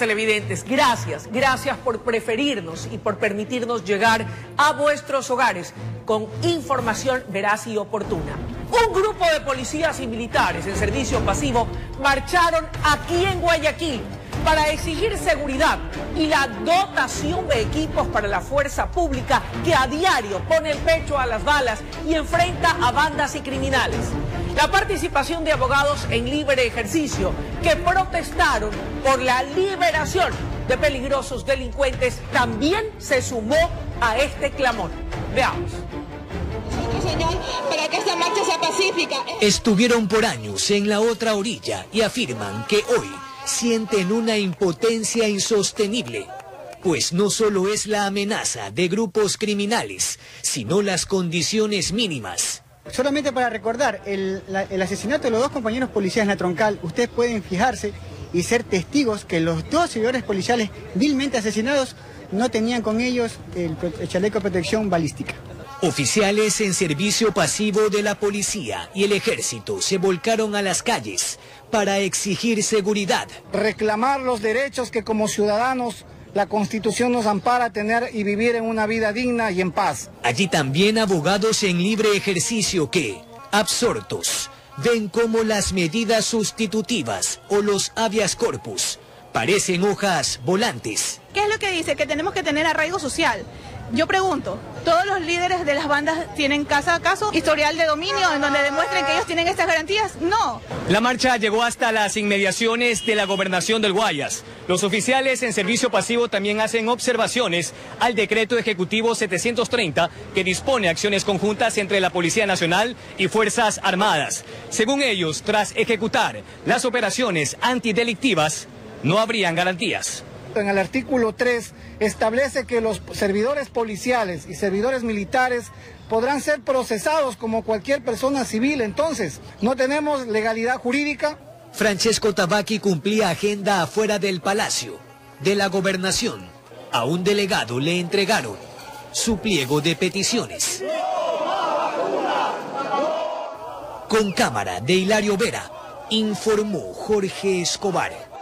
televidentes, gracias por preferirnos y por permitirnos llegar a vuestros hogares con información veraz y oportuna. Un grupo de policías y militares en servicio pasivo marcharon aquí en Guayaquil para exigir seguridad y la dotación de equipos para la fuerza pública que a diario pone el pecho a las balas y enfrenta a bandas y criminales. La participación de abogados en libre ejercicio que protestaron por la liberación de peligrosos delincuentes también se sumó a este clamor. Veamos. Señor, para que esta marcha sea pacífica. Estuvieron por años en la otra orilla y afirman que hoy sienten una impotencia insostenible, pues no solo es la amenaza de grupos criminales, sino las condiciones mínimas. Solamente para recordar, el asesinato de los dos compañeros policías en la Troncal, ustedes pueden fijarse y ser testigos que los dos servidores policiales vilmente asesinados no tenían con ellos el chaleco de protección balística. Oficiales en servicio pasivo de la policía y el ejército se volcaron a las calles para exigir seguridad. Reclamar los derechos que como ciudadanos la Constitución nos ampara a tener y vivir en una vida digna y en paz. Allí también abogados en libre ejercicio que, absortos, ven cómo las medidas sustitutivas o los habeas corpus parecen hojas volantes. ¿Qué es lo que dice? Que tenemos que tener arraigo social. Yo pregunto, ¿todos los líderes de las bandas tienen caso a caso historial de dominio en donde demuestren que ellos tienen estas garantías? No. La marcha llegó hasta las inmediaciones de la gobernación del Guayas. Los oficiales en servicio pasivo también hacen observaciones al decreto ejecutivo 730 que dispone acciones conjuntas entre la Policía Nacional y Fuerzas Armadas. Según ellos, tras ejecutar las operaciones antidelictivas, no habrían garantías. En el artículo 3 establece que los servidores policiales y servidores militares podrán ser procesados como cualquier persona civil. Entonces, no tenemos legalidad jurídica. Francesco Tabaqui cumplía agenda afuera del Palacio de la Gobernación. A un delegado le entregaron su pliego de peticiones. Con cámara de Hilario Vera, informó Jorge Escobar.